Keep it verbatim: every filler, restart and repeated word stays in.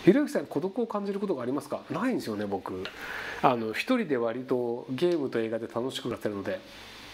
ひろゆきさん孤独を感じることがありますか？ないんですよね僕。あの一人で割とゲームと映画で楽しくなってるので。